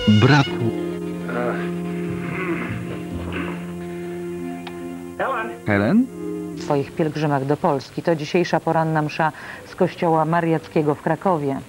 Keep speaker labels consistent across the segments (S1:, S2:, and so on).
S1: braku.
S2: Helen?
S3: W swoich pielgrzymach do Polski. To dzisiejsza poranna msza z kościoła Mariackiego w Krakowie.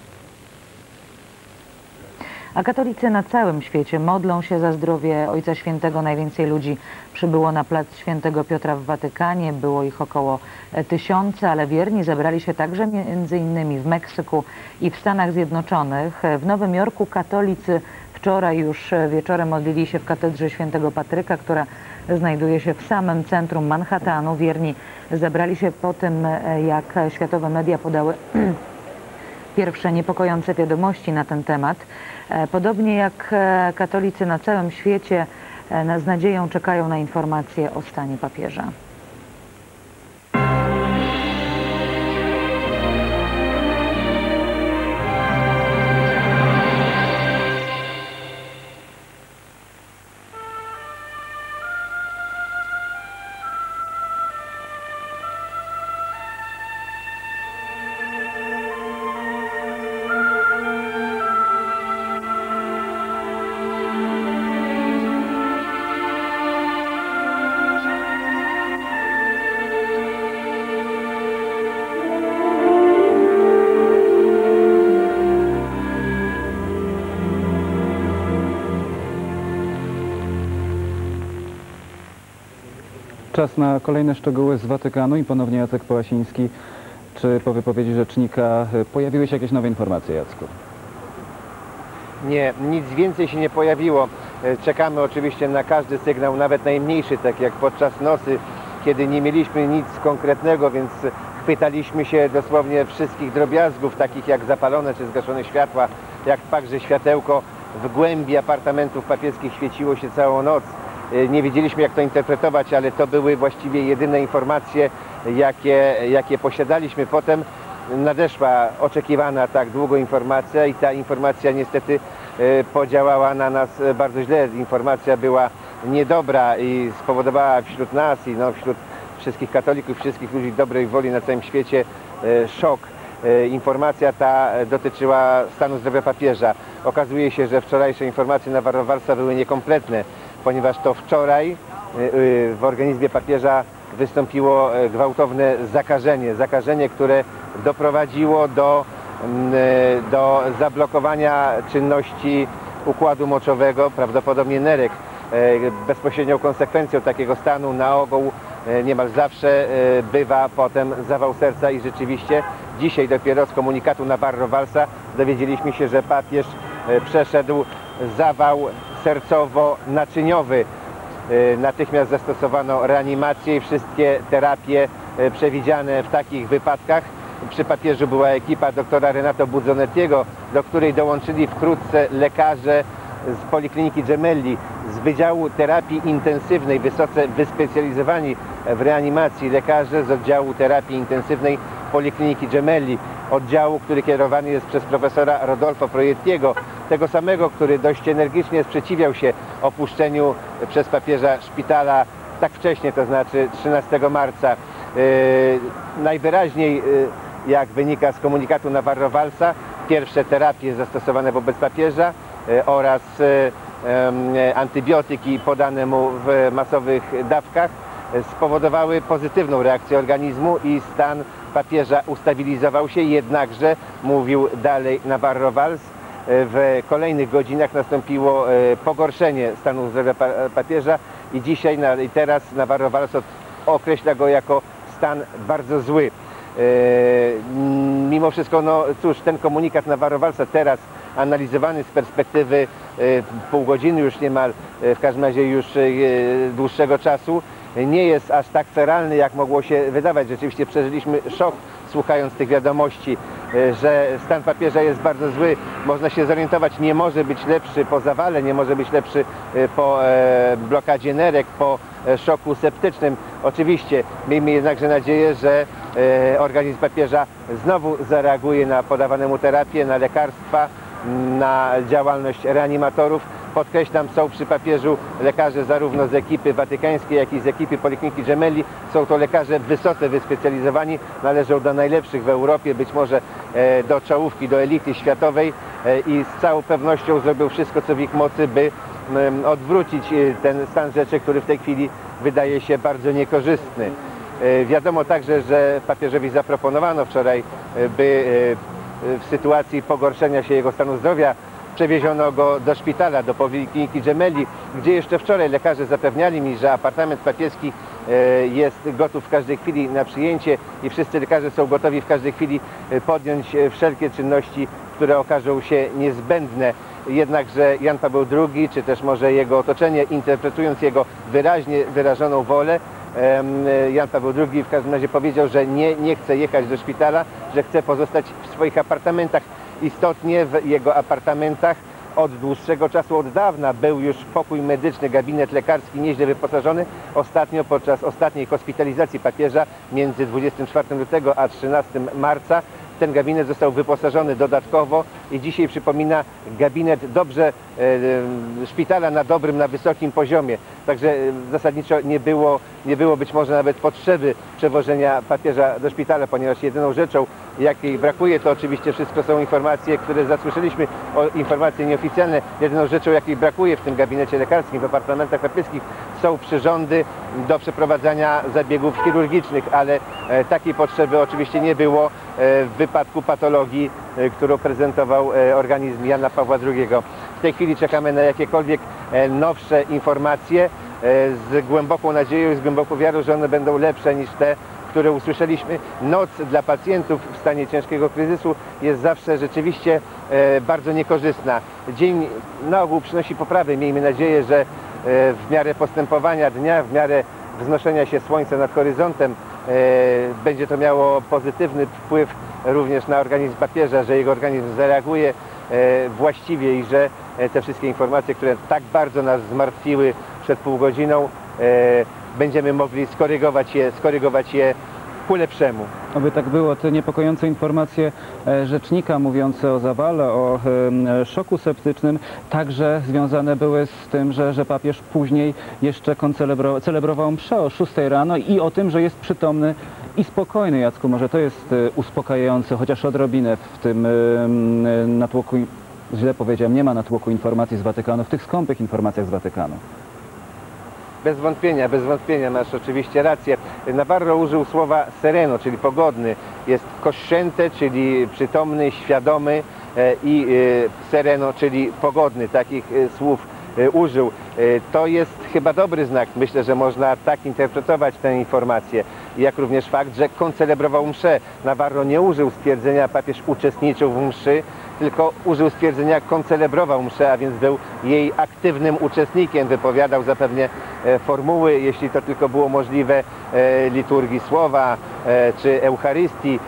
S3: A katolicy na całym świecie modlą się za zdrowie Ojca Świętego. Najwięcej ludzi przybyło na plac Świętego Piotra w Watykanie. Było ich około 1000, ale wierni zebrali się także między innymi w Meksyku i w Stanach Zjednoczonych. W Nowym Jorku katolicy wczoraj już wieczorem modlili się w katedrze Świętego Patryka, która znajduje się w samym centrum Manhattanu. Wierni zebrali się po tym, jak światowe media podały pierwsze niepokojące wiadomości na ten temat. Podobnie jak katolicy na całym świecie z nadzieją czekają na informacje o stanie papieża.
S2: Czas na kolejne szczegóły z Watykanu i ponownie Jacek Połasiński. Czy po wypowiedzi rzecznika pojawiły się jakieś nowe informacje, Jacku?
S4: Nie, nic więcej się nie pojawiło. Czekamy oczywiście na każdy sygnał, nawet najmniejszy, tak jak podczas nocy, kiedy nie mieliśmy nic konkretnego, więc chwytaliśmy się dosłownie wszystkich drobiazgów, takich jak zapalone czy zgaszone światła, jak fakt, że światełko w głębi apartamentów papieskich świeciło się całą noc. Nie wiedzieliśmy, jak to interpretować, ale to były właściwie jedyne informacje, jakie posiadaliśmy. Potem nadeszła oczekiwana tak długo informacja i ta informacja niestety podziałała na nas bardzo źle. Informacja była niedobra i spowodowała wśród nas i wśród wszystkich katolików, wszystkich ludzi dobrej woli na całym świecie szok. Informacja ta dotyczyła stanu zdrowia papieża. Okazuje się, że wczorajsze informacje Navarro Valsa były niekompletne, ponieważ to wczoraj w organizmie papieża wystąpiło gwałtowne zakażenie, które doprowadziło do zablokowania czynności układu moczowego, prawdopodobnie nerek. Bezpośrednią konsekwencją takiego stanu na ogół niemal zawsze bywa potem zawał serca i rzeczywiście dzisiaj dopiero z komunikatu Navarro Valsa dowiedzieliśmy się, że papież przeszedł zawał sercowo-naczyniowy. Natychmiast zastosowano reanimację i wszystkie terapie przewidziane w takich wypadkach. Przy papieżu była ekipa doktora Renato Buzzonettiego, do której dołączyli wkrótce lekarze z Polikliniki Gemelli, z Wydziału Terapii Intensywnej, wysoce wyspecjalizowani w reanimacji lekarze z oddziału terapii intensywnej Polikliniki Gemelli, oddziału, który kierowany jest przez profesora Rodolfo Proiettiego, tego samego, który dość energicznie sprzeciwiał się opuszczeniu przez papieża szpitala tak wcześnie, to znaczy 13 marca. Najwyraźniej, jak wynika z komunikatu Navarro Valsa, pierwsze terapie zastosowane wobec papieża oraz antybiotyki podane mu w masowych dawkach spowodowały pozytywną reakcję organizmu i stan papieża ustabilizował się, jednakże, mówił dalej Navarro Valls, w kolejnych godzinach nastąpiło pogorszenie stanu zdrowia papieża i dzisiaj i teraz Navarro Valls określa go jako stan bardzo zły. Mimo wszystko, cóż, ten komunikat Navarro Valsa teraz analizowany z perspektywy pół godziny już niemal, w każdym razie już dłuższego czasu, nie jest aż tak feralny, jak mogło się wydawać. Rzeczywiście przeżyliśmy szok, słuchając tych wiadomości, że stan papieża jest bardzo zły. Można się zorientować, nie może być lepszy po zawale, nie może być lepszy po blokadzie nerek, po szoku septycznym. Oczywiście miejmy jednakże nadzieję, że organizm papieża znowu zareaguje na podawane mu terapię, na lekarstwa, na działalność reanimatorów. Podkreślam, są przy papieżu lekarze zarówno z ekipy watykańskiej, jak i z ekipy Polikliniki Gemelli. Są to lekarze wysoce wyspecjalizowani, należą do najlepszych w Europie, być może do czołówki, do elity światowej i z całą pewnością zrobią wszystko, co w ich mocy, by odwrócić ten stan rzeczy, który w tej chwili wydaje się bardzo niekorzystny. Wiadomo także, że papieżowi zaproponowano wczoraj, by w sytuacji pogorszenia się jego stanu zdrowia przewieziono go do szpitala, do Polikliniki Gemelli, gdzie jeszcze wczoraj lekarze zapewniali mi, że apartament papieski jest gotów w każdej chwili na przyjęcie i wszyscy lekarze są gotowi w każdej chwili podjąć wszelkie czynności, które okażą się niezbędne. Jednakże Jan Paweł II, czy też może jego otoczenie, interpretując jego wyraźnie wyrażoną wolę, Jan Paweł II w każdym razie powiedział, że nie chce jechać do szpitala, że chce pozostać w swoich apartamentach. Istotnie w jego apartamentach od dłuższego czasu, od dawna był już pokój medyczny, gabinet lekarski nieźle wyposażony. Ostatnio podczas ostatniej hospitalizacji papieża między 24 lutego a 13 marca ten gabinet został wyposażony dodatkowo i dzisiaj przypomina gabinet szpitala na dobrym, na wysokim poziomie. Także zasadniczo nie było być może nawet potrzeby przewożenia papieża do szpitala, ponieważ jedyną rzeczą, jakiej brakuje, to oczywiście wszystko są informacje, które zasłyszeliśmy, informacje nieoficjalne. Jedyną rzeczą, jakiej brakuje w tym gabinecie lekarskim, w apartamentach papieskich, są przyrządy do przeprowadzania zabiegów chirurgicznych, ale takiej potrzeby oczywiście nie było w wypadku patologii, którą prezentował organizm Jana Pawła II. W tej chwili czekamy na jakiekolwiek nowsze informacje z głęboką nadzieją i z głęboką wiarą, że one będą lepsze niż te, które usłyszeliśmy. Noc dla pacjentów w stanie ciężkiego kryzysu jest zawsze rzeczywiście bardzo niekorzystna. Dzień na ogół przynosi poprawy. Miejmy nadzieję, że w miarę postępowania dnia, w miarę wznoszenia się słońca nad horyzontem będzie to miało pozytywny wpływ również na organizm papieża, że jego organizm zareaguje właściwie i że te wszystkie informacje, które tak bardzo nas zmartwiły przed pół godziną, będziemy mogli skorygować je ku lepszemu.
S2: Oby tak było. Te niepokojące informacje rzecznika mówiące o zawale, o szoku septycznym, także związane były z tym, że papież później jeszcze celebrował mszę o 6 rano i o tym, że jest przytomny i spokojny. Jacku, może to jest uspokajające, chociaż odrobinę w tym natłoku, źle powiedziałem, nie ma natłoku informacji z Watykanu, w tych skąpych informacjach z Watykanu.
S4: Bez wątpienia, masz oczywiście rację. Navarro użył słowa sereno, czyli pogodny. Jest cosciente, czyli przytomny, świadomy i sereno, czyli pogodny. Takich słów użył. To jest chyba dobry znak. Myślę, że można tak interpretować tę informację. Jak również fakt, że koncelebrował mszę. Navarro nie użył stwierdzenia papież uczestniczył w mszy, tylko użył stwierdzenia koncelebrował mszę, a więc był jej aktywnym uczestnikiem, wypowiadał zapewne formuły, jeśli to tylko było możliwe, liturgii słowa czy Eucharystii.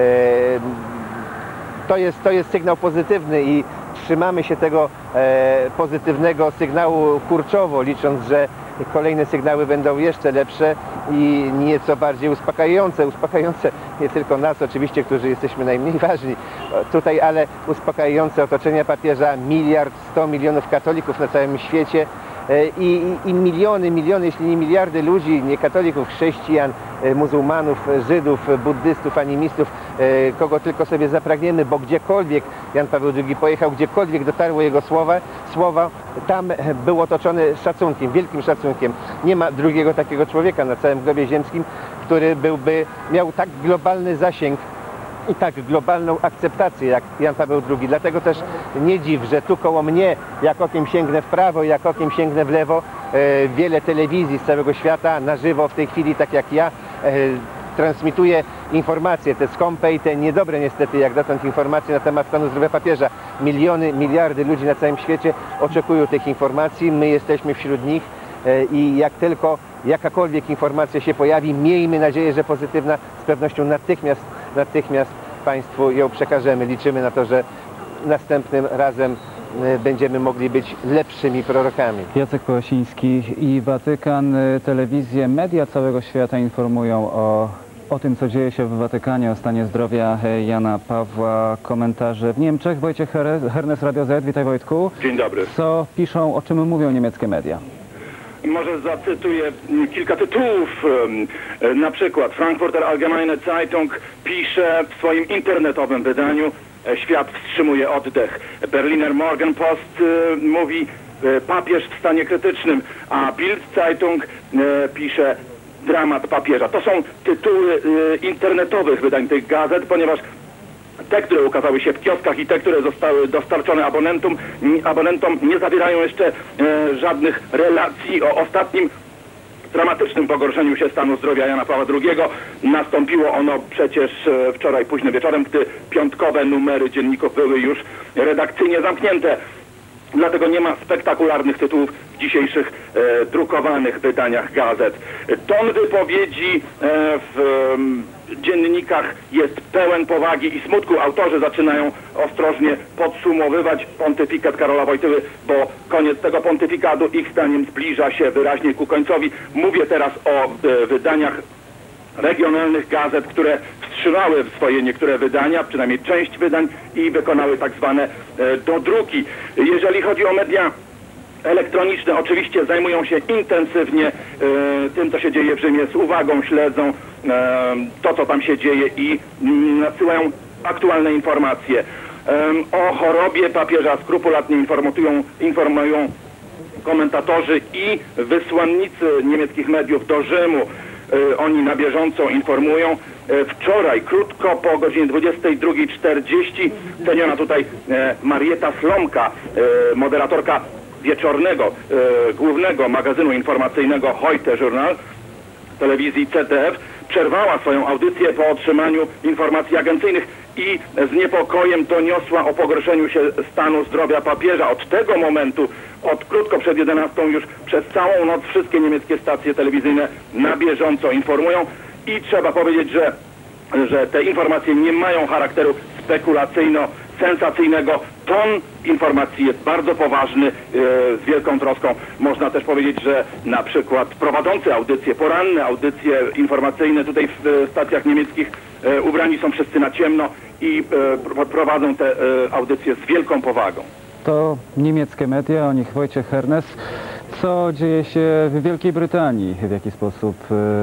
S4: To jest sygnał pozytywny i trzymamy się tego pozytywnego sygnału kurczowo, licząc, że kolejne sygnały będą jeszcze lepsze i nieco bardziej uspokajające nie tylko nas oczywiście, którzy jesteśmy najmniej ważni tutaj, ale uspokajające otoczenia papieża, 1,1 mld katolików na całym świecie i miliony, jeśli nie miliardy ludzi, niekatolików, chrześcijan, muzułmanów, Żydów, buddystów, animistów, kogo tylko sobie zapragniemy, bo gdziekolwiek Jan Paweł II pojechał, gdziekolwiek dotarło jego słowa, tam był otoczony szacunkiem, wielkim szacunkiem. Nie ma drugiego takiego człowieka na całym globie ziemskim, który miał tak globalny zasięg i tak globalną akceptację jak Jan Paweł II. Dlatego też nie dziw, że tu koło mnie, jak okiem sięgnę w prawo, jak okiem sięgnę w lewo, wiele telewizji z całego świata na żywo w tej chwili, tak jak ja, transmituje informacje, te skąpe i te niedobre niestety jak dotąd informacje na temat stanu zdrowia papieża. Miliony, miliardy ludzi na całym świecie oczekują tych informacji, my jesteśmy wśród nich i jak tylko jakakolwiek informacja się pojawi, miejmy nadzieję, że pozytywna, z pewnością natychmiast Państwu ją przekażemy. Liczymy na to, że następnym razem będziemy mogli być lepszymi prorokami.
S2: Jacek Pałasiński i Watykan, telewizje, media całego świata informują o O tym, co dzieje się w Watykanie, o stanie zdrowia Jana Pawła, komentarze w Niemczech. Wojciech Hernes, Radio Z. Witaj, Wojtku.
S1: Dzień dobry.
S2: Co piszą, o czym mówią niemieckie media?
S1: Może zacytuję kilka tytułów. Na przykład Frankfurter Allgemeine Zeitung pisze w swoim internetowym wydaniu: świat wstrzymuje oddech. Berliner Morgenpost mówi: papież w stanie krytycznym, a Bild Zeitung pisze: dramat papieża. To są tytuły internetowych wydań tych gazet, ponieważ te, które ukazały się w kioskach i te, które zostały dostarczone abonentom, nie zawierają jeszcze żadnych relacji o ostatnim dramatycznym pogorszeniu się stanu zdrowia Jana Pawła II. Nastąpiło ono przecież wczoraj późnym wieczorem, gdy piątkowe numery dzienników były już redakcyjnie zamknięte. Dlatego nie ma spektakularnych tytułów w dzisiejszych drukowanych wydaniach gazet. Ton wypowiedzi w dziennikach jest pełen powagi i smutku. Autorzy zaczynają ostrożnie podsumowywać pontyfikat Karola Wojtyły, bo koniec tego pontyfikatu ich zdaniem zbliża się wyraźnie ku końcowi. Mówię teraz o wydaniach regionalnych gazet, które wstrzymały swoje niektóre wydania, przynajmniej część wydań, i wykonały tak zwane dodruki. Jeżeli chodzi o media elektroniczne, oczywiście zajmują się intensywnie tym, co się dzieje w Rzymie, z uwagą śledzą to, co tam się dzieje i nadsyłają aktualne informacje. O chorobie papieża skrupulatnie informują komentatorzy i wysłannicy niemieckich mediów do Rzymu. Oni na bieżąco informują. Wczoraj, krótko po godzinie 22:40, ceniona tutaj Marieta Slomka, moderatorka wieczornego, głównego magazynu informacyjnego Heute Journal telewizji ZDF, przerwała swoją audycję po otrzymaniu informacji agencyjnych i z niepokojem doniosła o pogorszeniu się stanu zdrowia papieża. Od tego momentu, od krótko przed 11 już przez całą noc wszystkie niemieckie stacje telewizyjne na bieżąco informują i trzeba powiedzieć, że te informacje nie mają charakteru spekulacyjno-sensacyjnego. Ton informacji jest bardzo poważny, z wielką troską. Można też powiedzieć, że na przykład prowadzący audycje, poranne audycje informacyjne tutaj w stacjach niemieckich ubrani są wszyscy na ciemno i prowadzą te audycje z wielką powagą.
S2: To niemieckie media, o nich Wojciech Hernes. Co dzieje się w Wielkiej Brytanii? W jaki sposób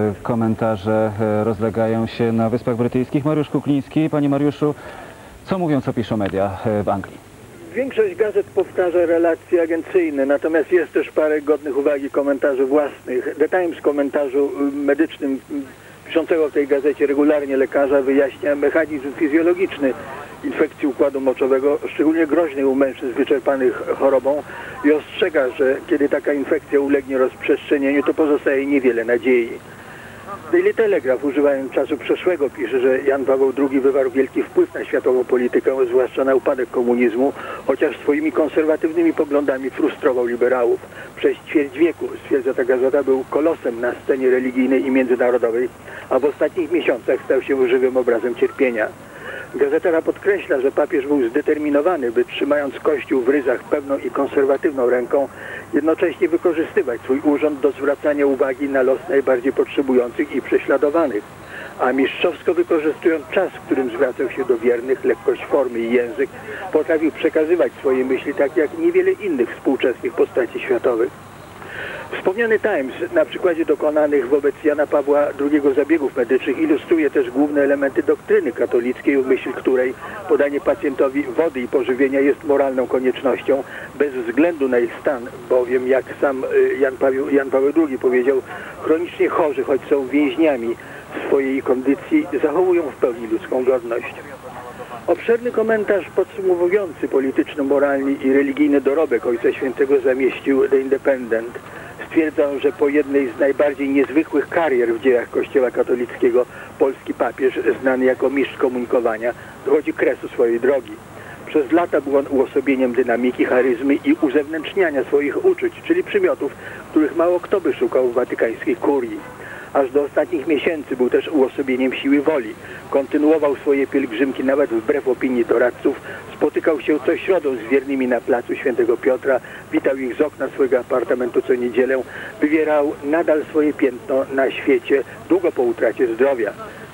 S2: komentarze rozlegają się na Wyspach Brytyjskich? Mariusz Kukliński. Panie Mariuszu, co mówią, co piszą media w Anglii?
S5: Większość gazet powtarza relacje agencyjne, natomiast jest też parę godnych uwagi komentarzy własnych. The Times w komentarzu medycznym piszącego w tej gazecie regularnie lekarza wyjaśnia mechanizm fizjologiczny infekcji układu moczowego, szczególnie groźnej u mężczyzn wyczerpanych chorobą, i ostrzega, że kiedy taka infekcja ulegnie rozprzestrzenieniu, to pozostaje niewiele nadziei. Daily Telegraph, używając czasu przeszłego, pisze, że Jan Paweł II wywarł wielki wpływ na światową politykę, zwłaszcza na upadek komunizmu, chociaż swoimi konserwatywnymi poglądami frustrował liberałów. Przez ćwierć wieku, stwierdza ta gazeta, był kolosem na scenie religijnej i międzynarodowej, a w ostatnich miesiącach stał się żywym obrazem cierpienia. Gazeta podkreśla, że papież był zdeterminowany, by trzymając Kościół w ryzach pewną i konserwatywną ręką, jednocześnie wykorzystywać swój urząd do zwracania uwagi na los najbardziej potrzebujących i prześladowanych, a mistrzowsko wykorzystując czas, w którym zwracał się do wiernych, lekkość formy i język, potrafił przekazywać swoje myśli tak jak niewiele innych współczesnych postaci światowych. Wspomniany Times na przykładzie dokonanych wobec Jana Pawła II zabiegów medycznych ilustruje też główne elementy doktryny katolickiej, w myśl której podanie pacjentowi wody i pożywienia jest moralną koniecznością bez względu na ich stan, bowiem jak sam Jan Paweł II powiedział, chronicznie chorzy, choć są więźniami swojej kondycji, zachowują w pełni ludzką godność. Obszerny komentarz podsumowujący polityczny, moralny i religijny dorobek Ojca Świętego zamieścił The Independent. Stwierdzał, że po jednej z najbardziej niezwykłych karier w dziejach Kościoła katolickiego polski papież, znany jako mistrz komunikowania, dochodzi kresu swojej drogi. Przez lata był on uosobieniem dynamiki, charyzmy i uzewnętrzniania swoich uczuć, czyli przymiotów, których mało kto by szukał w watykańskiej kurii. Aż do ostatnich miesięcy był też uosobieniem siły woli. Kontynuował swoje pielgrzymki nawet wbrew opinii doradców, spotykał się co środę z wiernymi na placu Świętego Piotra, witał ich z okna swojego apartamentu co niedzielę, wywierał nadal swoje piętno na świecie długo po utracie zdrowia.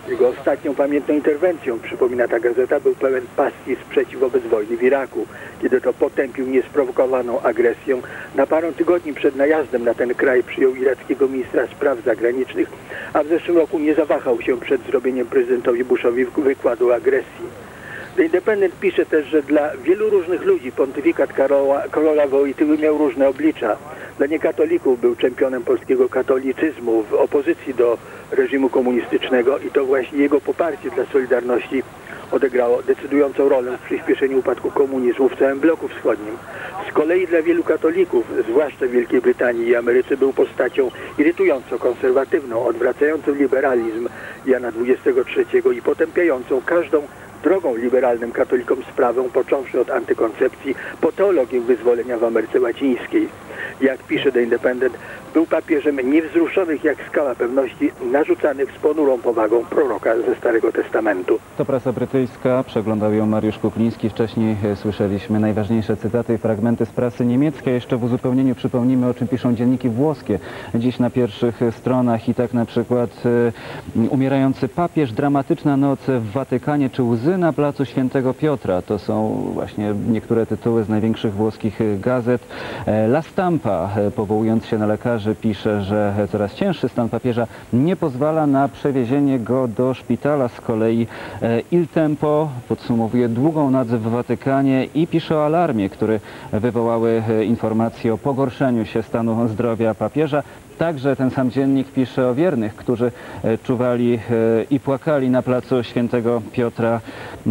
S5: Jego ostatnią pamiętną interwencją, przypomina ta gazeta, był pełen pasji sprzeciw wobec wojny w Iraku, kiedy to potępił niesprowokowaną agresję. Na parę tygodni przed najazdem na ten kraj przyjął irackiego ministra spraw zagranicznych, a w zeszłym roku nie zawahał się przed zrobieniem prezydentowi Bushowi wykładu o agresji. The Independent pisze też, że dla wielu różnych ludzi pontyfikat Karola Wojtyły miał różne oblicza. Dla niekatolików był czempionem polskiego katolicyzmu w opozycji do reżimu komunistycznego i to właśnie jego poparcie dla Solidarności odegrało decydującą rolę w przyspieszeniu upadku komunizmu w całym bloku wschodnim. Z kolei dla wielu katolików, zwłaszcza w Wielkiej Brytanii i Ameryce, był postacią irytująco konserwatywną, odwracającą liberalizm Jana XXIII i potępiającą każdą drogą liberalnym katolikom sprawę, począwszy od antykoncepcji po teologię wyzwolenia w Ameryce Łacińskiej. Jak pisze The Independent, był papieżem niewzruszonych jak skała pewności, narzucanych z ponurą powagą proroka ze Starego Testamentu.
S2: To prasa brytyjska, przeglądał ją Mariusz Kukliński. Wcześniej słyszeliśmy najważniejsze cytaty i fragmenty z prasy niemieckiej. Jeszcze w uzupełnieniu przypomnijmy, o czym piszą dzienniki włoskie. Dziś na pierwszych stronach i tak na przykład umierający papież, dramatyczna noc w Watykanie czy łzy na placu Świętego Piotra. To są właśnie niektóre tytuły z największych włoskich gazet. La Stampa, powołując się na lekarzy, pisze, że coraz cięższy stan papieża nie pozwala na przewiezienie go do szpitala. Z kolei Il Tempo podsumowuje długą noc w Watykanie i pisze o alarmie, który wywołały informacje o pogorszeniu się stanu zdrowia papieża. Także ten sam dziennik pisze o wiernych, którzy czuwali i płakali na placu Świętego Piotra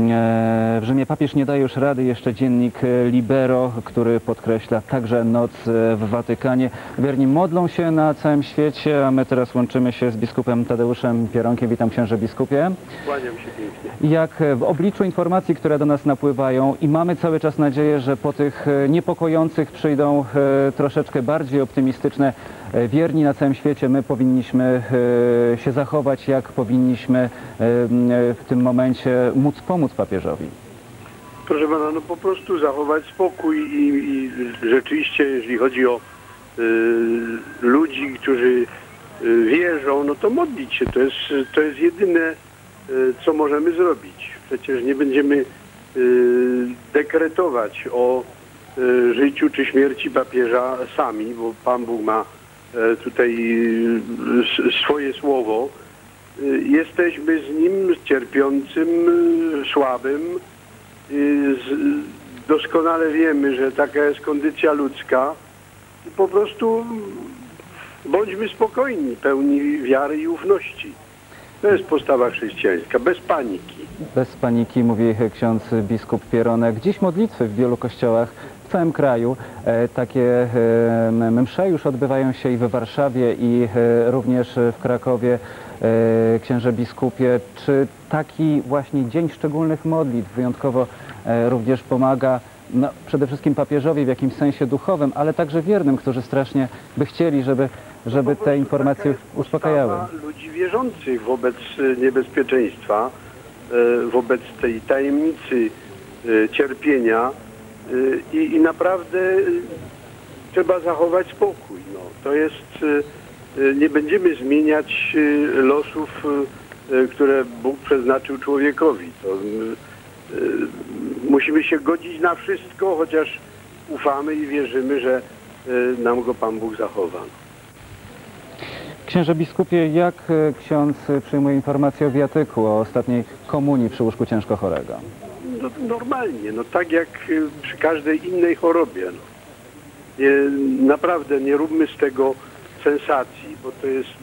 S2: w Rzymie. Papież nie daje już rady. Jeszcze dziennik Libero, który podkreśla także noc w Watykanie. Wierni modlą się na całym świecie, a my teraz łączymy się z biskupem Tadeuszem Pieronkiem. Witam księże biskupie.
S6: Kłaniam się pięknie.
S2: Jak w obliczu informacji, które do nas napływają i mamy cały czas nadzieję, że po tych niepokojących przyjdą troszeczkę bardziej optymistyczne, wierni na całym świecie, my powinniśmy się zachować, jak powinniśmy w tym momencie móc pomóc papieżowi?
S6: Proszę pana, no po prostu zachować spokój i rzeczywiście, jeżeli chodzi o ludzi, którzy wierzą, no to modlić się. To jest jedyne, co możemy zrobić. Przecież nie będziemy dekretować o życiu czy śmierci papieża sami, bo Pan Bóg ma tutaj swoje słowo. Jesteśmy z nim cierpiącym, słabym. Doskonale wiemy, że taka jest kondycja ludzka. I po prostu bądźmy spokojni, pełni wiary i ufności. To jest postawa chrześcijańska, bez paniki.
S2: Bez paniki, mówi ksiądz biskup Pieronek. Dziś modlitwy w wielu kościołach w całym kraju. Takie msze już odbywają się i w Warszawie, i również w Krakowie. Księże biskupie, czy taki właśnie dzień szczególnych modlitw wyjątkowo również pomaga przede wszystkim papieżowi w jakimś sensie duchowym, ale także wiernym, którzy strasznie by chcieli, żeby te informacje uspokajały?
S6: Ludzi wierzących wobec niebezpieczeństwa, wobec tej tajemnicy cierpienia i naprawdę trzeba zachować spokój. No, to jest, nie będziemy zmieniać losów, które Bóg przeznaczył człowiekowi. To, musimy się godzić na wszystko, chociaż ufamy i wierzymy, że nam go Pan Bóg zachowa.
S2: Księże biskupie, jak ksiądz przyjmuje informację o wiatyku, o ostatniej komunii przy łóżku ciężko chorego?
S6: No, normalnie, no tak jak przy każdej innej chorobie. No. Naprawdę nie róbmy z tego sensacji, bo to jest...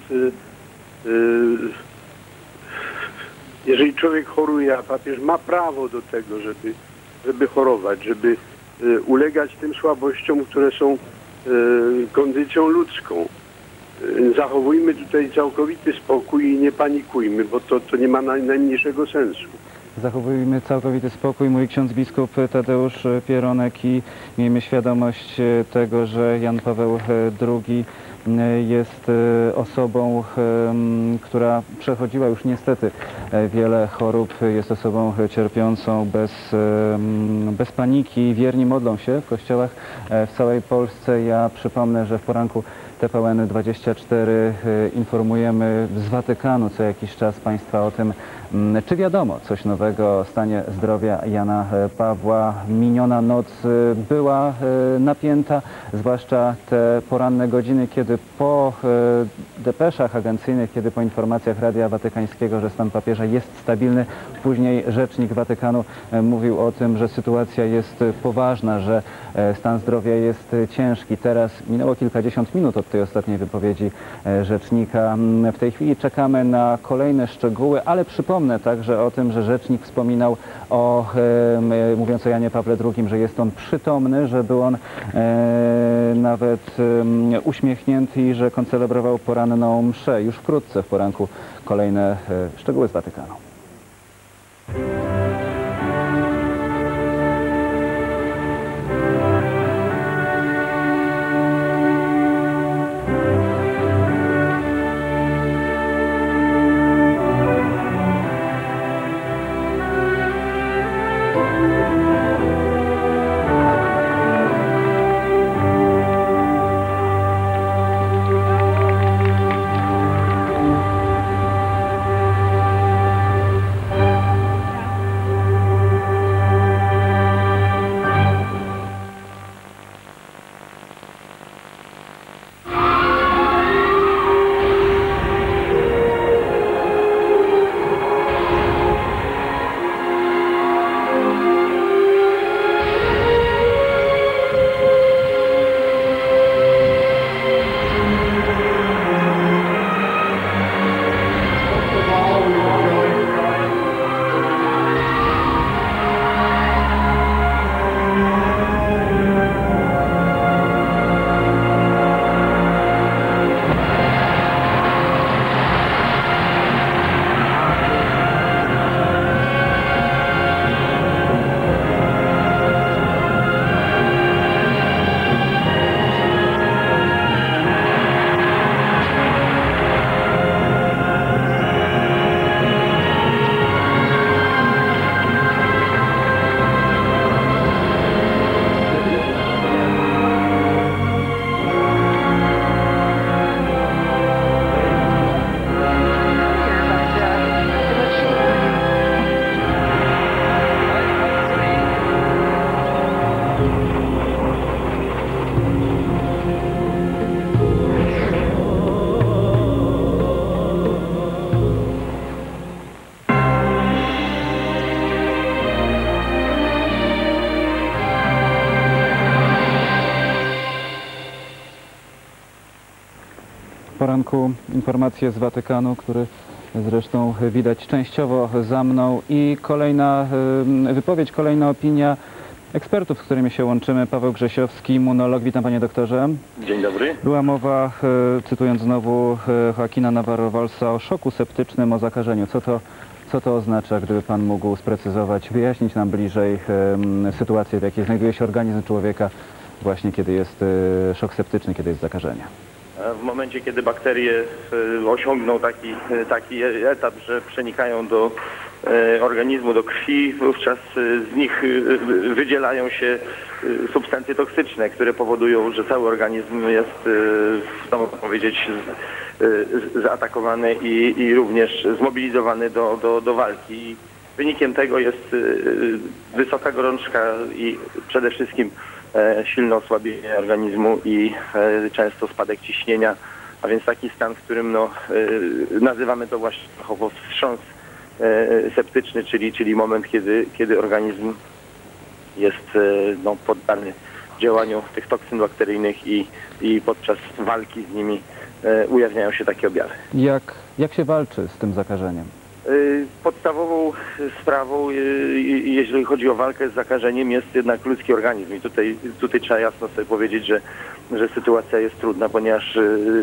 S6: jeżeli człowiek choruje, a papież ma prawo do tego, żeby chorować, żeby ulegać tym słabościom, które są kondycją ludzką. Zachowujmy tutaj całkowity spokój i nie panikujmy, bo to nie ma najmniejszego sensu.
S2: Zachowujmy całkowity spokój, mówi ksiądz biskup Tadeusz Pieronek, i miejmy świadomość tego, że Jan Paweł II jest osobą, która przechodziła już niestety wiele chorób, jest osobą cierpiącą bez paniki. Wierni modlą się w kościołach w całej Polsce. Ja przypomnę, że w poranku TVN24 informujemy z Watykanu co jakiś czas Państwa o tym, czy wiadomo coś nowego o stanie zdrowia Jana Pawła. Miniona noc była napięta, zwłaszcza te poranne godziny, kiedy po depeszach agencyjnych, kiedy po informacjach Radia Watykańskiego, że stan papieża jest stabilny, później rzecznik Watykanu mówił o tym, że sytuacja jest poważna, że stan zdrowia jest ciężki. Teraz minęło kilkadziesiąt minut od tej ostatniej wypowiedzi rzecznika. W tej chwili czekamy na kolejne szczegóły, ale przypomnę także o tym, że rzecznik wspominał mówiąc o Janie Pawle II, że jest on przytomny, że był on nawet uśmiechnięty i że koncelebrował poranną mszę. Już wkrótce w poranku kolejne szczegóły z Watykanu. Poranku informacje z Watykanu, który zresztą widać częściowo za mną, i kolejna wypowiedź, kolejna opinia ekspertów, z którymi się łączymy. Paweł Grzesiowski, immunolog. Witam, panie doktorze.
S1: Dzień dobry.
S2: Była mowa, cytując znowu Joaquina Navarro-Wallsa, o szoku septycznym, o zakażeniu. Co to oznacza, gdyby pan mógł sprecyzować, wyjaśnić nam bliżej sytuację, w jakiej znajduje się organizm człowieka właśnie kiedy jest szok septyczny, kiedy jest zakażenie?
S1: W momencie, kiedy bakterie osiągną taki etap, że przenikają do organizmu, do krwi, wówczas z nich wydzielają się substancje toksyczne, które powodują, że cały organizm jest, można powiedzieć, zaatakowany i również zmobilizowany do walki. Wynikiem tego jest wysoka gorączka i przede wszystkim silne osłabienie organizmu i często spadek ciśnienia, a więc taki stan, w którym nazywamy to właśnie fachowo wstrząs septyczny, czyli moment, kiedy organizm jest poddany działaniu tych toksyn bakteryjnych i podczas walki z nimi ujawniają się takie objawy.
S2: Jak się walczy z tym zakażeniem?
S1: Podstawową sprawą, jeżeli chodzi o walkę z zakażeniem, jest jednak ludzki organizm i tutaj trzeba jasno sobie powiedzieć, że sytuacja jest trudna, ponieważ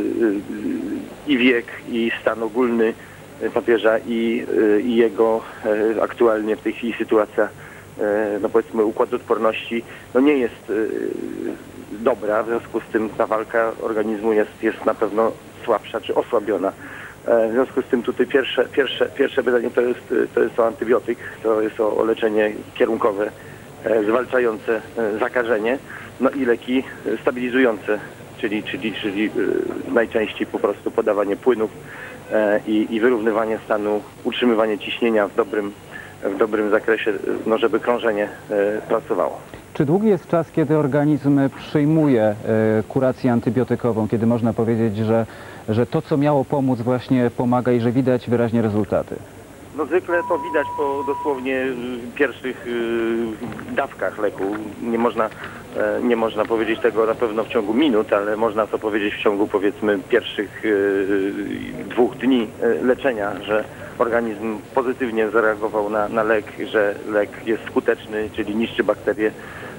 S1: i wiek, i stan ogólny papieża i jego aktualnie w tej chwili sytuacja, powiedzmy, układu odporności nie jest dobra, w związku z tym ta walka organizmu jest na pewno słabsza czy osłabiona. W związku z tym tutaj pierwsze pytanie to jest o antybiotyk, to jest o leczenie kierunkowe zwalczające zakażenie, i leki stabilizujące, czyli najczęściej po prostu podawanie płynów i wyrównywanie stanu, utrzymywanie ciśnienia w dobrym zakresie, no żeby krążenie pracowało.
S2: Czy długi jest czas, kiedy organizm przyjmuje kurację antybiotykową, kiedy można powiedzieć, że to, co miało pomóc, właśnie pomaga i że widać wyraźnie rezultaty?
S1: No zwykle to widać po dosłownie pierwszych dawkach leku. Nie można powiedzieć tego na pewno w ciągu minut, ale można to powiedzieć w ciągu powiedzmy pierwszych 2 dni leczenia, że organizm pozytywnie zareagował na lek, że lek jest skuteczny, czyli niszczy bakterie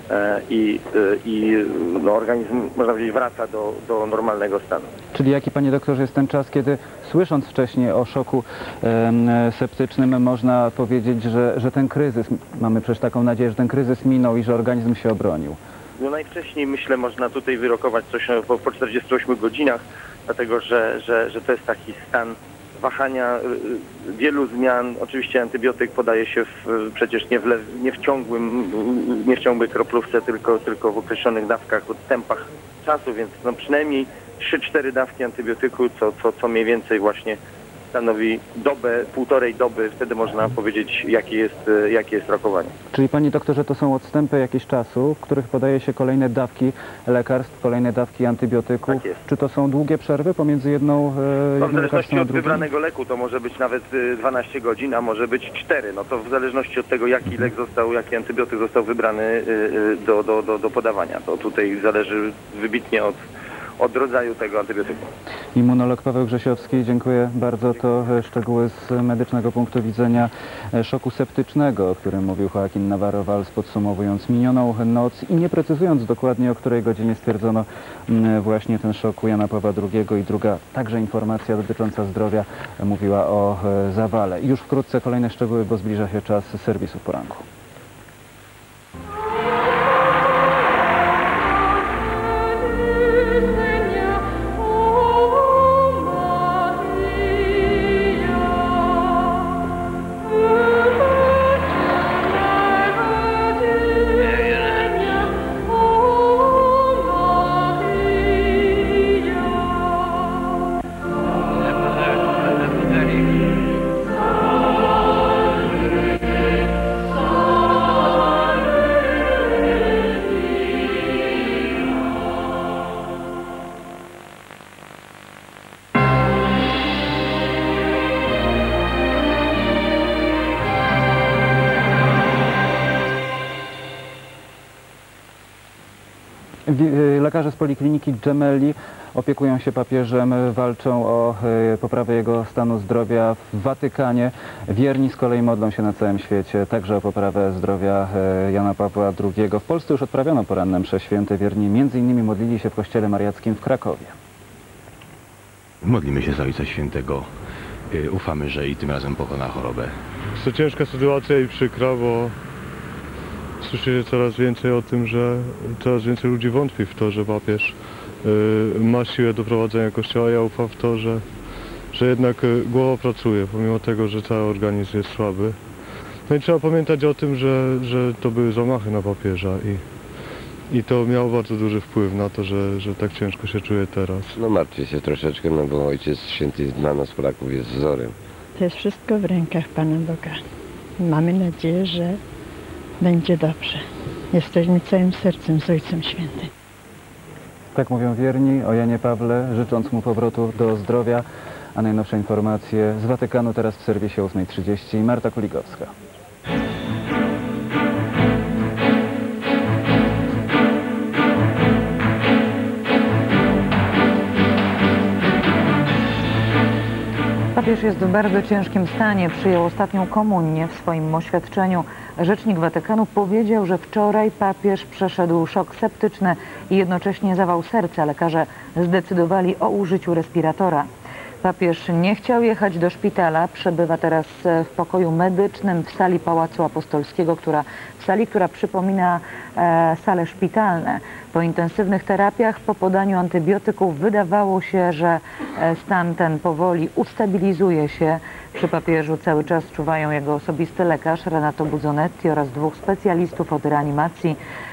S1: i organizm, można powiedzieć, wraca do normalnego stanu.
S2: Czyli jaki, panie doktorze, jest ten czas, kiedy słysząc wcześniej o szoku septycznym można powiedzieć, że ten kryzys, mamy przecież taką nadzieję, że ten kryzys minął i że organizm się obronił?
S1: No najwcześniej, myślę, można tutaj wyrokować coś po 48 godzinach, dlatego że to jest taki stan wahania, wielu zmian. Oczywiście antybiotyk podaje się przecież nie w ciągłej kroplówce, tylko w określonych dawkach, odstępach czasu, więc no przynajmniej 3-4 dawki antybiotyku, co mniej więcej właśnie stanowi dobę, 1,5 doby, wtedy można powiedzieć, jakie jest rokowanie.
S2: Czyli, panie doktorze, to są odstępy jakiegoś czasu, w których podaje się kolejne dawki lekarstw, kolejne dawki antybiotyków.
S1: Tak jest.
S2: Czy to są długie przerwy pomiędzy jednym
S1: W zależności od
S2: drugim?
S1: wybranego leku to może być nawet 12 godzin, a może być 4. No to w zależności od tego, jaki lek jaki antybiotyk został wybrany do podawania. To tutaj zależy wybitnie od rodzaju tego antybiotyku.
S2: Immunolog Paweł Grzesiowski, dziękuję bardzo. To szczegóły z medycznego punktu widzenia szoku septycznego, o którym mówił Joaquin Navarro-Valls, podsumowując minioną noc i nie precyzując dokładnie, o której godzinie stwierdzono właśnie ten szok u Jana Pawła II. I druga także informacja dotycząca zdrowia mówiła o zawale. I już wkrótce kolejne szczegóły, bo zbliża się czas serwisu poranku. Lekarze z Polikliniki Gemelli opiekują się papieżem, walczą o poprawę jego stanu zdrowia w Watykanie. Wierni z kolei modlą się na całym świecie także o poprawę zdrowia Jana Pawła II. W Polsce już odprawiono poranne msze święte. Wierni m.in. modlili się w kościele mariackim w Krakowie.
S7: Modlimy się za Ojca Świętego. Ufamy, że i tym razem pokona chorobę.
S8: Jest to ciężka sytuacja i przykra, bo słyszy się coraz więcej o tym, że coraz więcej ludzi wątpi w to, że papież ma siłę do prowadzenia kościoła. Ja ufam w to, że jednak głowa pracuje, pomimo tego, że cały organizm jest słaby. No i trzeba pamiętać o tym, że to były zamachy na papieża i to miało bardzo duży wpływ na to, że tak ciężko się czuje teraz.
S9: No martwię się troszeczkę, no bo Ojciec Święty dla nas Polaków jest wzorem.
S10: To jest wszystko w rękach Pana Boga. Mamy nadzieję, że będzie dobrze. Jesteśmy całym sercem z Ojcem Świętym.
S2: Tak mówią wierni o Janie Pawle, życząc mu powrotu do zdrowia. A najnowsze informacje z Watykanu teraz w serwisie 8:30. Marta Kuligowska.
S3: Papież jest w bardzo ciężkim stanie. Przyjął ostatnią komunię. W swoim oświadczeniu rzecznik Watykanu powiedział, że wczoraj papież przeszedł szok septyczny i jednocześnie zawał serca. Lekarze zdecydowali o użyciu respiratora. Papież nie chciał jechać do szpitala. Przebywa teraz w pokoju medycznym w sali Pałacu Apostolskiego, która przypomina sale szpitalne. Po intensywnych terapiach, po podaniu antybiotyków wydawało się, że stan ten powoli ustabilizuje się. Przy papieżu cały czas czuwają jego osobisty lekarz Renato Buzzonetti oraz 2 specjalistów od reanimacji.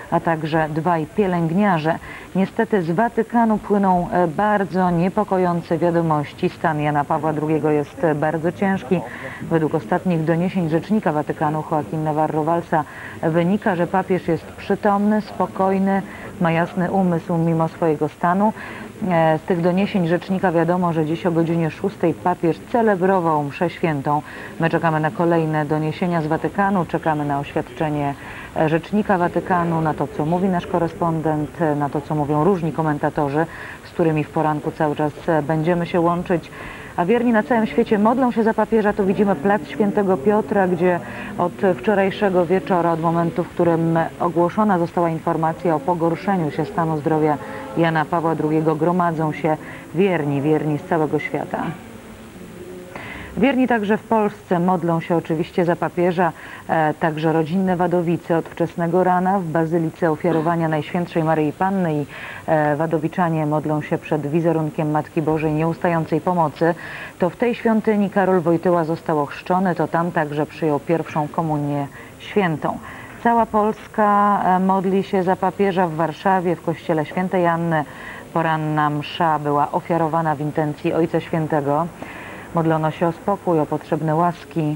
S3: a także 2 pielęgniarze. Niestety z Watykanu płyną bardzo niepokojące wiadomości. Stan Jana Pawła II jest bardzo ciężki. Według ostatnich doniesień rzecznika Watykanu Joaquim Navarro Valsa wynika, że papież jest przytomny, spokojny, ma jasny umysł mimo swojego stanu. Z tych doniesień rzecznika wiadomo, że dziś o godzinie 6 papież celebrował mszę świętą. My czekamy na kolejne doniesienia z Watykanu, czekamy na oświadczenie rzecznika Watykanu, na to, co mówi nasz korespondent, na to, co mówią różni komentatorzy, z którymi w poranku cały czas będziemy się łączyć. A wierni na całym świecie modlą się za papieża. Tu widzimy plac Świętego Piotra, gdzie od wczorajszego wieczora, od momentu, w którym ogłoszona została informacja o pogorszeniu się stanu zdrowia Jana Pawła II, gromadzą się wierni z całego świata. Wierni także w Polsce modlą się oczywiście za papieża, także rodzinne Wadowice od wczesnego rana w Bazylice Ofiarowania Najświętszej Maryi Panny i wadowiczanie modlą się przed wizerunkiem Matki Bożej Nieustającej Pomocy. To w tej świątyni Karol Wojtyła został ochrzczony, to tam także przyjął pierwszą komunię świętą. Cała Polska modli się za papieża w Warszawie, w kościele Świętej Anny. Poranna msza była ofiarowana w intencji Ojca Świętego. Modlono się o spokój, o potrzebne łaski.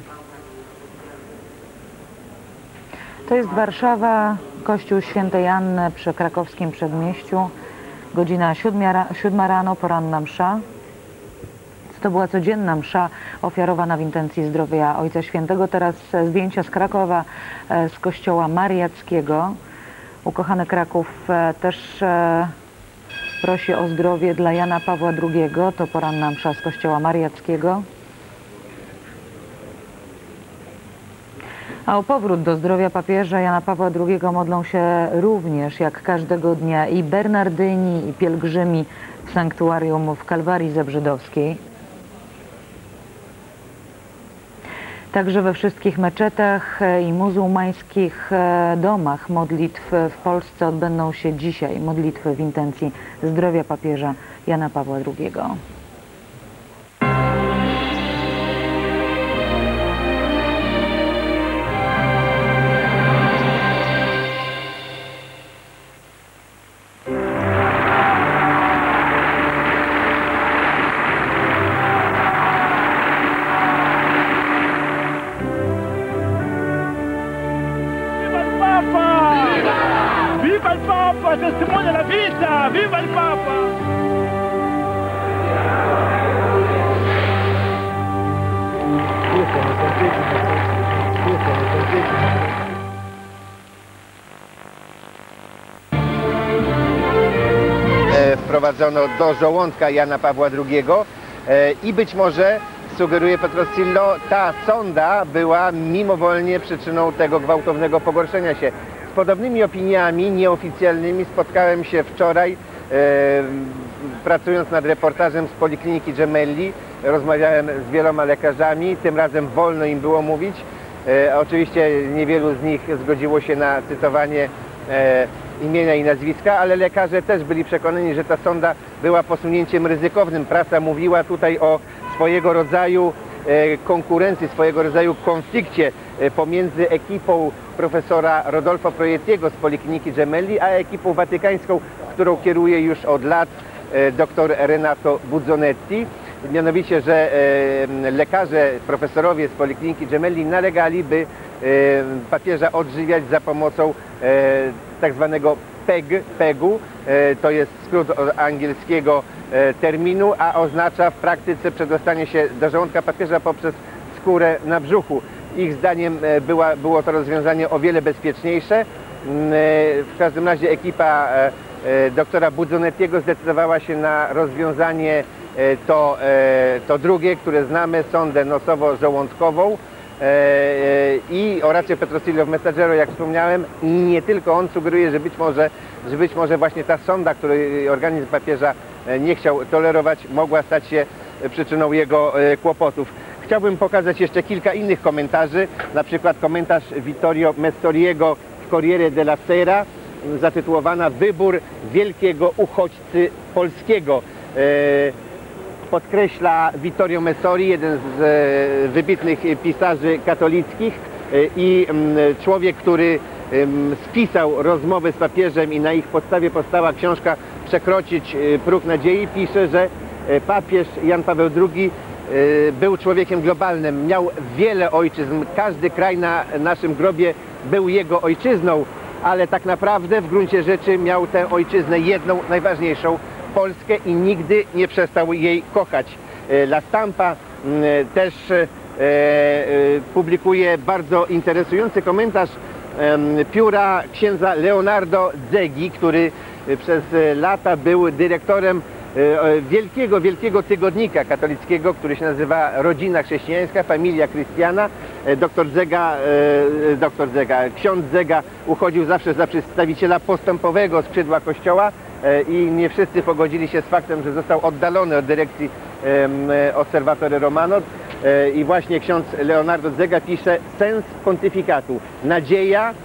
S3: To jest Warszawa, kościół Świętej Anny przy krakowskim przedmieściu. Godzina 7 rano, poranna msza. To była codzienna msza ofiarowana w intencji zdrowia Ojca Świętego. Teraz zdjęcia z Krakowa, z kościoła Mariackiego. Ukochany Kraków też prosi o zdrowie dla Jana Pawła II. To poranna msza z kościoła Mariackiego. A o powrót do zdrowia papieża Jana Pawła II modlą się również jak każdego dnia i bernardyni, i pielgrzymi w sanktuarium w Kalwarii Zebrzydowskiej. Także we wszystkich meczetach i muzułmańskich domach modlitw w Polsce odbędą się dzisiaj modlitwy w intencji zdrowia papieża Jana Pawła II.
S11: Viva il Papa, testimone della vita! Viva il Papa!
S4: Wprowadzono do żołądka Jana Pawła II i być może, sugeruje Petrosillo, ta sonda była mimowolnie przyczyną tego gwałtownego pogorszenia się. Z podobnymi opiniami nieoficjalnymi spotkałem się wczoraj, pracując nad reportażem z Polikliniki Gemelli. Rozmawiałem z wieloma lekarzami, tym razem wolno im było mówić. Oczywiście niewielu z nich zgodziło się na cytowanie imienia i nazwiska, ale lekarze też byli przekonani, że ta sonda była posunięciem ryzykownym. Prasa mówiła tutaj o swojego rodzaju konkurencji, swojego rodzaju konflikcie pomiędzy ekipą profesora Rodolfo Projettiego z Polikliniki Gemelli, a ekipą watykańską, którą kieruje już od lat dr Renato Buzzonetti. Mianowicie, że lekarze, profesorowie z Polikliniki Gemelli nalegali, by papieża odżywiać za pomocą tak zwanego PEG-u, to jest skrót od angielskiego terminu, a oznacza w praktyce przedostanie się do żołądka papieża poprzez skórę na brzuchu. Ich zdaniem było to rozwiązanie o wiele bezpieczniejsze. W każdym razie ekipa doktora Buzzonettiego zdecydowała się na rozwiązanie to drugie, które znamy, sondę nosowo-żołądkową. I Orazio Petrosillo w Messaggero, jak wspomniałem, nie tylko on sugeruje, że być może właśnie ta sonda, której organizm papieża nie chciał tolerować, mogła stać się przyczyną jego kłopotów. Chciałbym pokazać jeszcze kilka innych komentarzy, na przykład komentarz Vittorio Messoriego w Corriere della Sera, zatytułowana "Wybór wielkiego uchodźcy polskiego". Podkreśla Vittorio Messori, jeden z wybitnych pisarzy katolickich i człowiek, który spisał rozmowy z papieżem i na ich podstawie powstała książka Przekroczyć próg nadziei, pisze, że papież Jan Paweł II był człowiekiem globalnym, miał wiele ojczyzn, każdy kraj na naszym grobie był jego ojczyzną, ale tak naprawdę w gruncie rzeczy miał tę ojczyznę jedną, najważniejszą, Polskę, i nigdy nie przestał jej kochać. La Stampa też publikuje bardzo interesujący komentarz pióra księdza Leonardo Zegi, który przez lata był dyrektorem wielkiego tygodnika katolickiego, który się nazywa Rodzina Chrześcijańska, Familia Christiana. Ksiądz Zega uchodził zawsze za przedstawiciela postępowego skrzydła Kościoła i nie wszyscy pogodzili się z faktem, że został oddalony od dyrekcji Osservatore Romano. I właśnie ksiądz Leonardo Zega pisze: sens pontyfikatu, nadzieja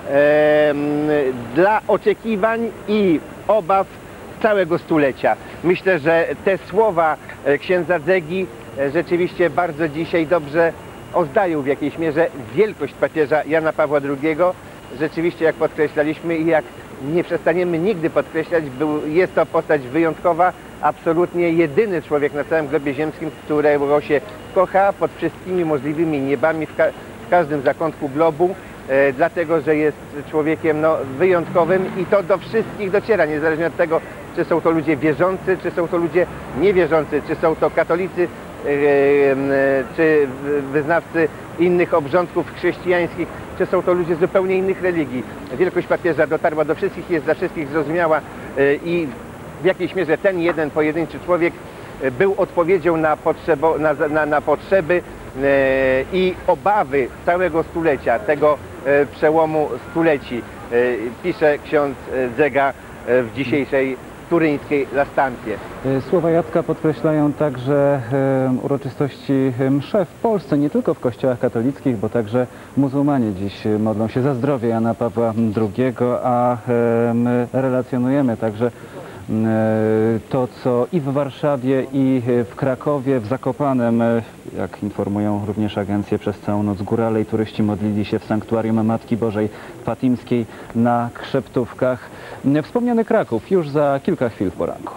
S4: dla oczekiwań i obaw całego stulecia. Myślę, że te słowa księdza Zegi rzeczywiście bardzo dzisiaj dobrze oddają w jakiejś mierze wielkość papieża Jana Pawła II. Rzeczywiście, jak podkreślaliśmy i jak nie przestaniemy nigdy podkreślać, jest to postać wyjątkowa, absolutnie jedyny człowiek na całym globie ziemskim, którego się kocha pod wszystkimi możliwymi niebami w każdym zakątku globu, dlatego że jest człowiekiem wyjątkowym i to do wszystkich dociera, niezależnie od tego, czy są to ludzie wierzący, czy są to ludzie niewierzący, czy są to katolicy, czy wyznawcy innych obrządków chrześcijańskich, czy są to ludzie zupełnie innych religii. Wielkość papieża dotarła do wszystkich, jest dla wszystkich zrozumiała i w jakiejś mierze ten jeden pojedynczy człowiek był odpowiedzią na potrzeby i obawy całego stulecia, tego przełomu stuleci, pisze ksiądz Zega w dzisiejszej turyńskiej La Stampie.
S2: Słowa Jacka podkreślają także uroczystości msze w Polsce, nie tylko w kościołach katolickich, bo także muzułmanie dziś modlą się za zdrowie Jana Pawła II, a my relacjonujemy także to, co i w Warszawie, i w Krakowie, w Zakopanem, jak informują również agencje, przez całą noc górale i turyści modlili się w sanktuarium Matki Bożej Fatimskiej na Krzeptówkach. Wspomniany Kraków już za kilka chwil w poranku.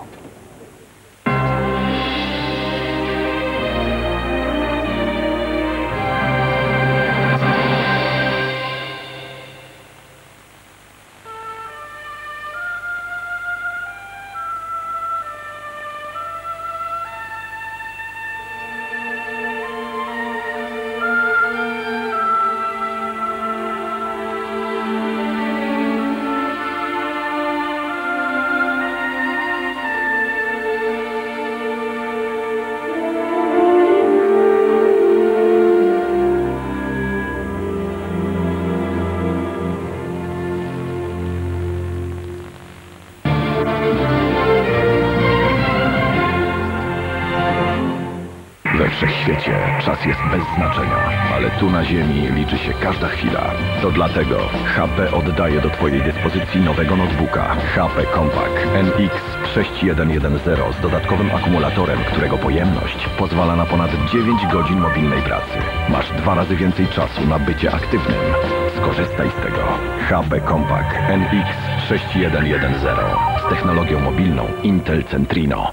S12: We wszechświecie czas jest bez znaczenia, ale tu na Ziemi liczy się każda chwila. To dlatego HP oddaje do Twojej dyspozycji nowego notebooka HP Compact NX 6110 z dodatkowym akumulatorem, którego pojemność pozwala na ponad 9 godzin mobilnej pracy. Masz 2 razy więcej czasu na bycie aktywnym. Skorzystaj z tego. HP Compact NX 6110 z technologią mobilną Intel Centrino.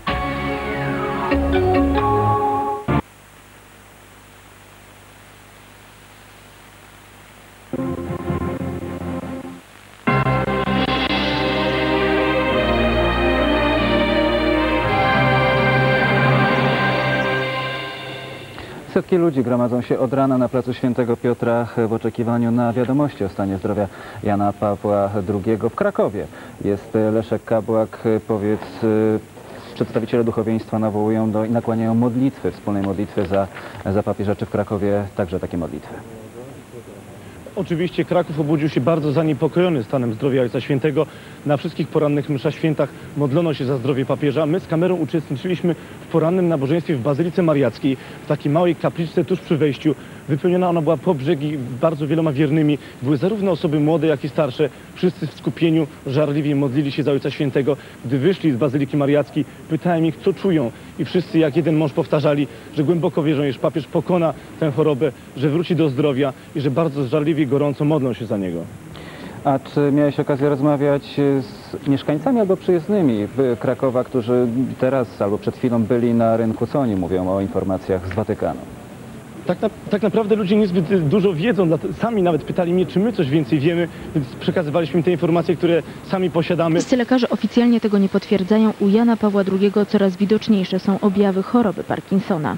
S2: Setki ludzi gromadzą się od rana na placu Świętego Piotra w oczekiwaniu na wiadomości o stanie zdrowia Jana Pawła II w Krakowie. Jest Leszek Kabłak. Powiedz, przedstawiciele duchowieństwa nawołują i nakłaniają modlitwy, wspólnej modlitwy za papieża. Czy w Krakowie także takie modlitwy?
S13: Oczywiście Kraków obudził się bardzo zaniepokojony stanem zdrowia Ojca Świętego. Na wszystkich porannych mszach świętach modlono się za zdrowie papieża. My z kamerą uczestniczyliśmy w porannym nabożeństwie w Bazylice Mariackiej, w takiej małej kapliczce tuż przy wejściu. Wypełniona ona była po brzegi bardzo wieloma wiernymi. Były zarówno osoby młode, jak i starsze. Wszyscy w skupieniu żarliwie modlili się za Ojca Świętego. Gdy wyszli z Bazyliki Mariackiej, pytałem ich, co czują. I wszyscy jak jeden mąż powtarzali, że głęboko wierzą, iż papież pokona tę chorobę, że wróci do zdrowia i że bardzo żarliwie i gorąco modlą się za niego.
S2: A czy miałeś okazję rozmawiać z mieszkańcami albo przyjezdnymi Krakowa, którzy teraz albo przed chwilą byli na rynku? Co oni mówią o informacjach z Watykanu?
S13: Tak naprawdę ludzie niezbyt dużo wiedzą, sami nawet pytali mnie, czy my coś więcej wiemy, więc przekazywaliśmy im te informacje, które sami posiadamy.
S14: Wszyscy lekarze oficjalnie tego nie potwierdzają. U Jana Pawła II coraz widoczniejsze są objawy choroby Parkinsona.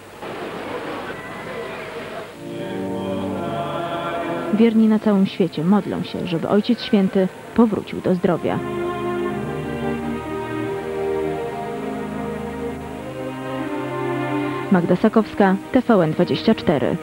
S14: Wierni na całym świecie modlą się, żeby Ojciec Święty powrócił do zdrowia. Magda Sakowska, TVN24.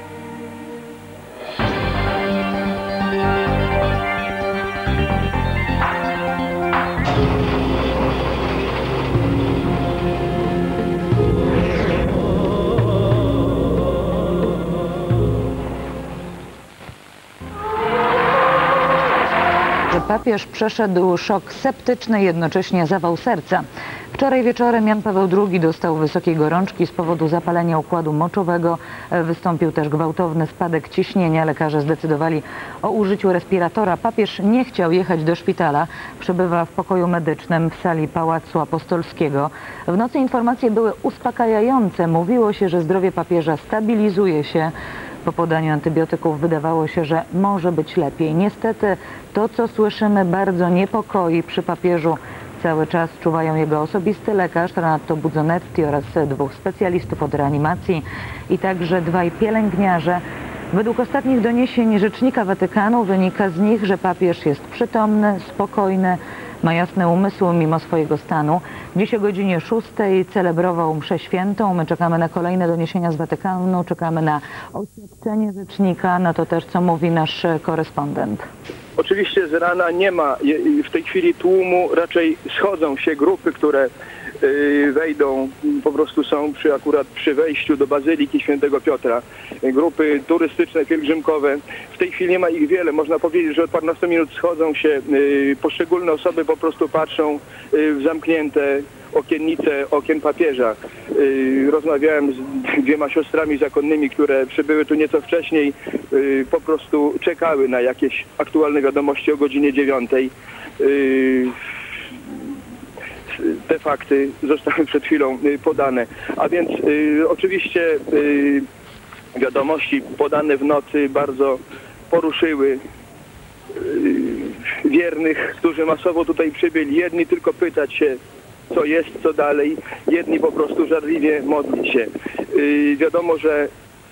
S3: Papież przeszedł szok septyczny, jednocześnie zawał serca. Wczoraj wieczorem Jan Paweł II dostał wysokiej gorączki z powodu zapalenia układu moczowego. Wystąpił też gwałtowny spadek ciśnienia. Lekarze zdecydowali o użyciu respiratora. Papież nie chciał jechać do szpitala. Przebywa w pokoju medycznym w sali Pałacu Apostolskiego. W nocy informacje były uspokajające. Mówiło się, że zdrowie papieża stabilizuje się. Po podaniu antybiotyków wydawało się, że może być lepiej. Niestety to, co słyszymy, bardzo niepokoi. Przy papieżu cały czas czuwają jego osobisty lekarz Renato Buzzonetti oraz 2 specjalistów od reanimacji i także 2 pielęgniarze. Według ostatnich doniesień rzecznika Watykanu wynika z nich, że papież jest przytomny, spokojny, ma jasny umysł mimo swojego stanu. Dziś o godzinie 6 celebrował mszę świętą. My czekamy na kolejne doniesienia z Watykanu, czekamy na oświadczenie rzecznika, na to też, co mówi nasz korespondent.
S15: Oczywiście z rana nie ma w tej chwili tłumu, raczej schodzą się grupy, które wejdą, po prostu są akurat przy wejściu do Bazyliki Świętego Piotra. Grupy turystyczne, pielgrzymkowe. W tej chwili nie ma ich wiele. Można powiedzieć, że od paręnastu minut schodzą się. Poszczególne osoby po prostu patrzą w zamknięte okiennice okien papieża. Rozmawiałem z 2 siostrami zakonnymi, które przybyły tu nieco wcześniej. Po prostu czekały na jakieś aktualne wiadomości o godzinie 9. Te fakty zostały przed chwilą podane. A więc oczywiście wiadomości podane w nocy bardzo poruszyły wiernych, którzy masowo tutaj przybyli. Jedni tylko pytać się, co jest, co dalej. Jedni po prostu żarliwie modlić się. Wiadomo, że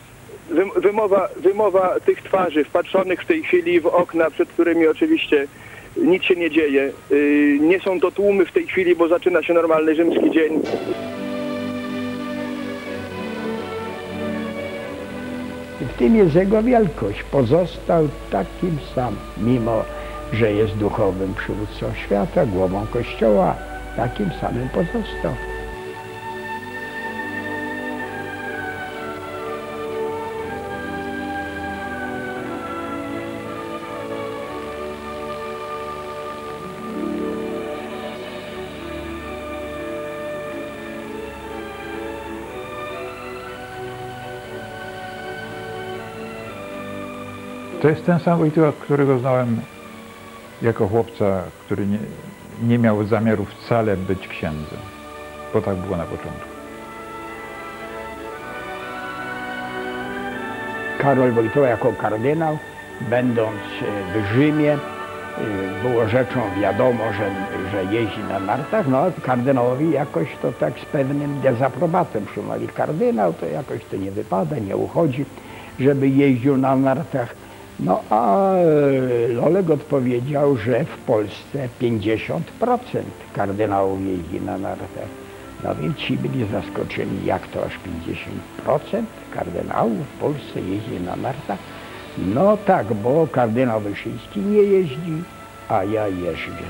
S15: wymowa tych twarzy wpatrzonych w tej chwili w okna, przed którymi oczywiście nic się nie dzieje. Nie są to tłumy w tej chwili, bo zaczyna się normalny rzymski dzień.
S16: W tym jest jego wielkość. Pozostał takim samym, mimo że jest duchowym przywódcą świata, głową Kościoła, takim samym pozostał.
S17: To jest ten sam Wojtyła, którego znałem jako chłopca, który nie miał zamiaru wcale być księdzem, bo tak było na początku.
S16: Karol Wojtyła jako kardynał, będąc w Rzymie, było rzeczą wiadomo, że jeździ na nartach, no kardynałowi jakoś to tak z pewnym dezaprobatem przyjmowali. Kardynał to jakoś to nie wypada, nie uchodzi, żeby jeździł na nartach. No a Lolek odpowiedział, że w Polsce 50% kardynałów jeździ na nartach. No więc ci byli zaskoczeni, jak to aż 50% kardynałów w Polsce jeździ na nartach. No tak, bo kardynał Wyszyński nie jeździ, a ja jeżdżę.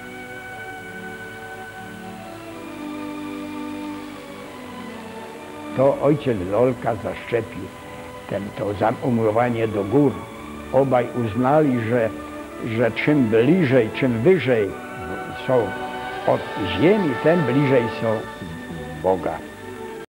S16: To ojciec Lolka zaszczepił to umiłowanie do gór. Obaj uznali, że czym bliżej, czym wyżej są od ziemi, tym bliżej są Boga.